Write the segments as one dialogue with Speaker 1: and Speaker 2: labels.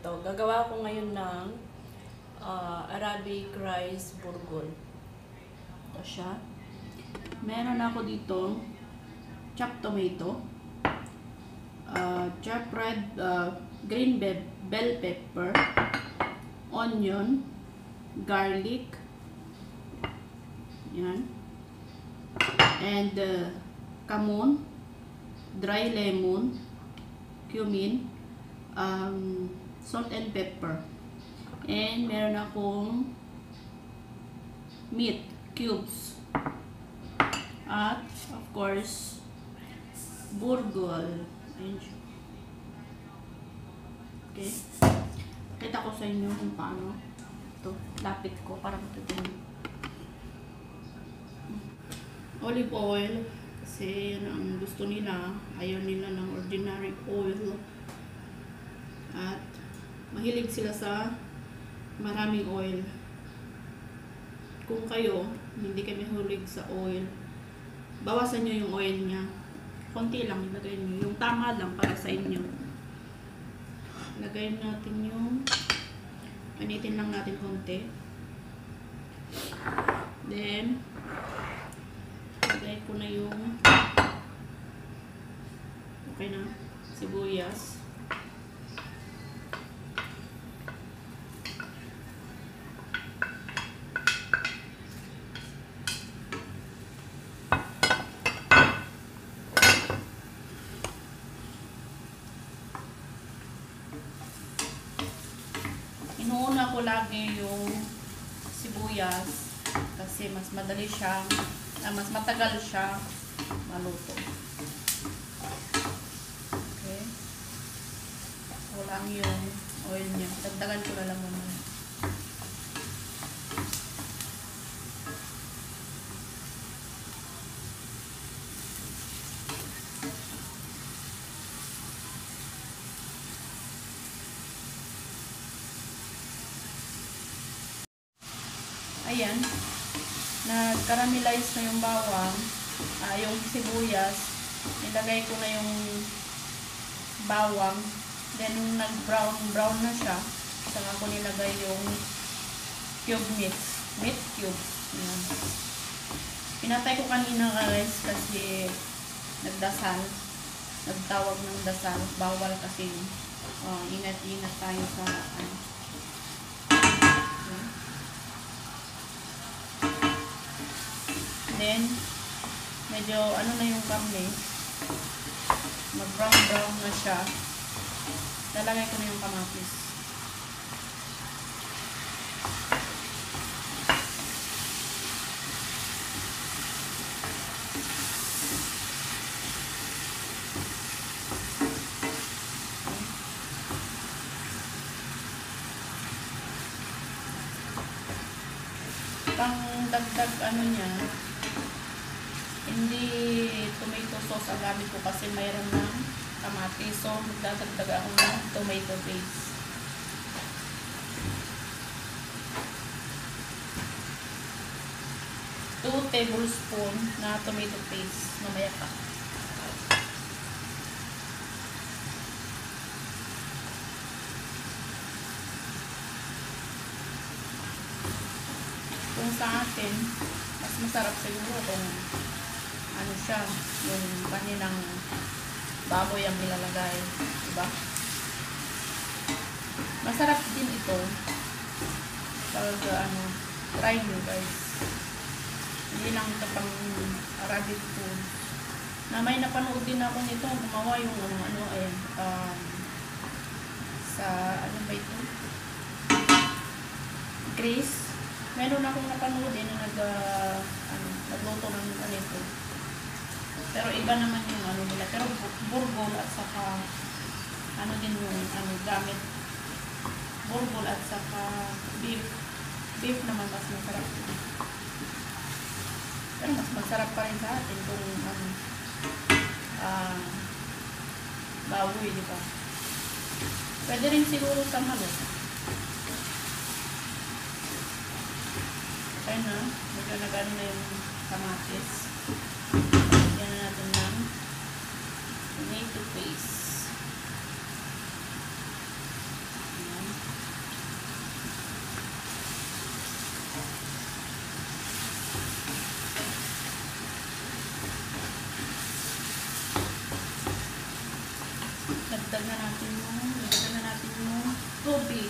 Speaker 1: ito. Gagawa ko ngayon ng Arabic rice burgol. Ito siya. Meron ako dito chopped tomato, chopped red green bell pepper, onion, garlic, yan, and kamon, dry lemon, cumin, salt and pepper, and meron akong meat cubes, at of course burgol. Ayun siya. Okay, pakita ko sa inyo kung paano ito. Lapit ko para matutunan. Olive oil, kasi yan ang gusto nila. Ayaw nila ng ordinary oil. At mahilig sila sa maraming oil. Kung kayo hindi kayo mahilig sa oil, bawasan nyo yung oil niya. Konti lang ilagay nyo. Yung tama lang para sa inyo. Lagay natin yung panitin lang natin konti. Then lagay ko na yung okay na sibuyas. Inuuna ko lagi yung sibuyas kasi mas madali siyang, mas matagal siya maluto. Okay. So lang yung oil niya. Dagdagan ko na lang muna. Ayan, nag-caramelize na yung bawang, yung sibuyas, nilagay ko na yung bawang, then nag-brown na siya, saka ko nilagay yung meat cubes. Ayan. Pinatay ko kanina guys kasi nagtawag ng dasal, bawal kasi ingat-ingat tayo sa Then, medyo na yung karne. Mag-brown na siya. Lalagay ko na yung kamatis. Pang dagdag niya, hindi tomato sauce ang gamit ko kasi mayroon ng kamatis. So, magdadagdag ako ng tomato paste. Two tablespoon na tomato paste. Mamaya pa. Kung sa akin, mas masarap siguro kung siya, yung kanilang baboy ang nilalagay, diba? Masarap din ito. Talaga try nyo guys. Hindi lang ito pang Arabic food. Na may napanood din ako nito, gumawa yung ayan, sa ba ito? Greece. Meron akong napanood din na nagluto ng ito. Pero iba naman yung nila. Pero burgol at saka din yung gamit. Burgol at saka beef. Beef naman mas masarap. Pero mas masarap pa rin sa atin kung baboy, di ba? Pwede rin siguro sa manok. Okay na. Medyo nagano na yung kamatis. Lagyan na natin ng tomato paste. Ayan. Dagdagan na natin yung tubig.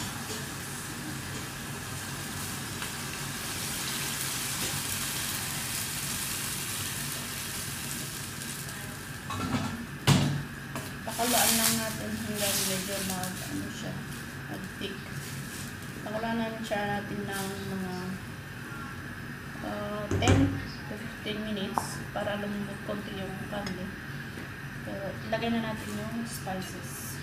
Speaker 1: Pakulaan lang natin hanggang medyo mag-thick. Pakulaan natin ng mga 10 to 15 minutes para lumambot konti yung karne. Pero ilagay na natin yung spices.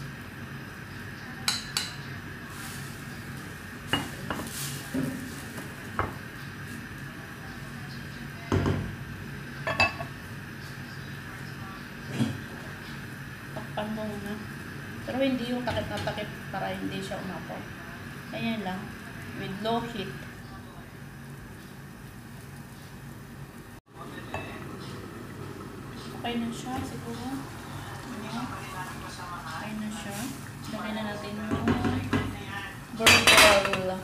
Speaker 1: Takpan mo muna. Pero hindi yung takip na takip para hindi siya umapaw. Ayan lang. With low heat. Okay na siya siguro. Okay na siya. Lagay na natin yung burger.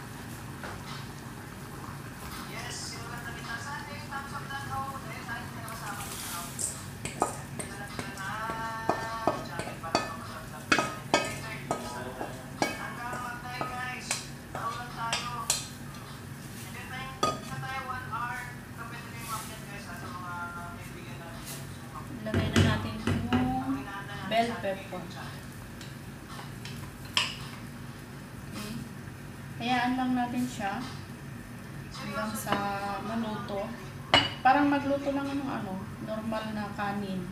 Speaker 1: Lagay na natin yung bell pepper. Okay. Hayaan lang natin siya hanggang sa maluto. Parang magluto lang ng normal na kanin.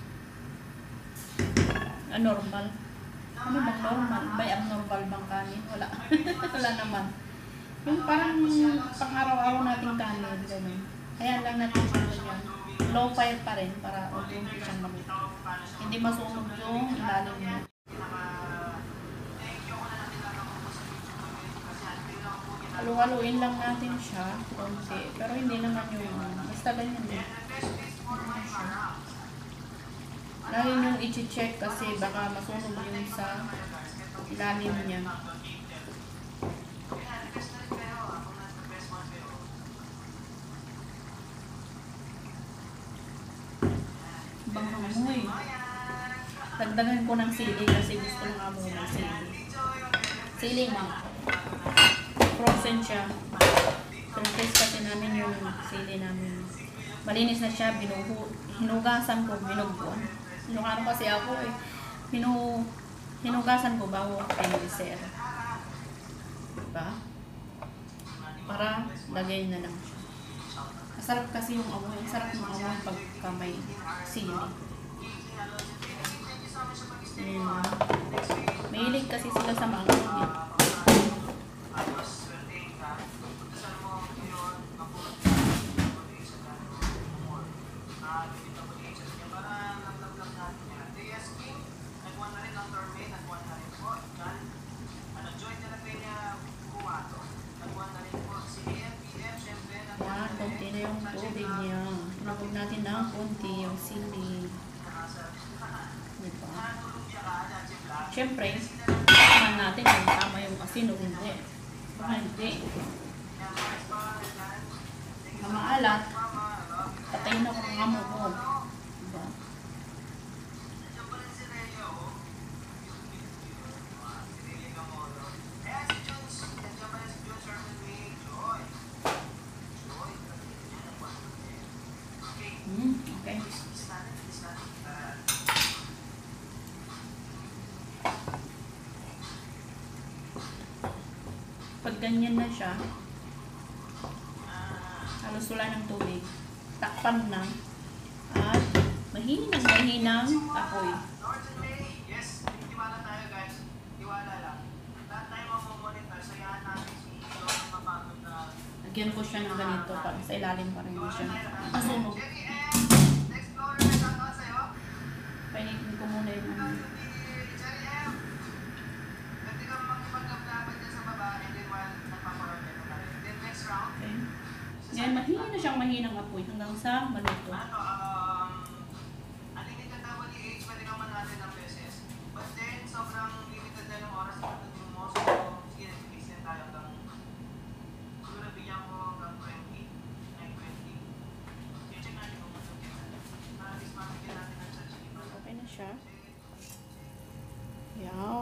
Speaker 1: Normal. Ano bang normal? By abnormal bang kanin? Wala. Wala naman. Yung parang pang-araw-araw nating kanin. Ganun. Hayaan lang natin siya ganyan. Low fire pa rin para unti-unti siyang maluto. Hindi masunog yung ilalim niya. Halu-haluin lang natin siya konti. Pero hindi naman yung basta ganyan din. Lagi yung i-check kasi baka masunog yung sa ilalim niya. Bangamoy. Dagdagan ko ng sili kasi gusto nga muna sili. Sili frozen siya. Purchase kasi namin yung sili namin. Malinis na siya, hinugasan ko, binubuan. Ano kasi ako hinugasan ko bago piniser. Diba? Para lagay na lang siya. Masarap kasi yung amoy. Ang sarap ng amoy pagka may sili. Mahilig kasi sila sa maanghang. Konti na yung tubig niya. Hinabog natin ng konti yung sili. Diba? Siyempre, tingnan natin kung tama yung asin o hindi. Baka hindi. Mamaalat, patayin ako ng amo ko. Diba? Okay. Pag ganyan na siya, halos wala ng tubig, takpan na at mahinang apoy. Lagyan ko siya ng ganito para sa ilalim pa rin siya masunog. Painitin ko muna yung okay. Ngayon, mahinang apoy hanggang sa maluto. Okay na siya. Ayan.